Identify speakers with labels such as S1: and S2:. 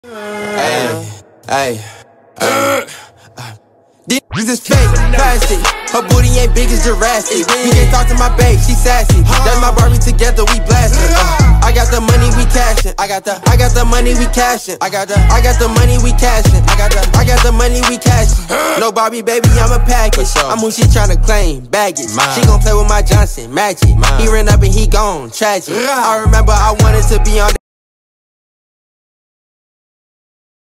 S1: Hey, this is fake, plastic. Her booty ain't big as Jurassic. You can't talk to my babe, she sassy. That's my Barbie, together we blasting. I got the money, we cashin'. I got the money, we cashin'. I got the money, we cashin'. I got the money, we cashin'. No Barbie, baby, I'm a package. I'm who she tryna claim, baggage. She gon' play with my Johnson, match it. He ran up and he gone, tragic. I remember I wanted to be on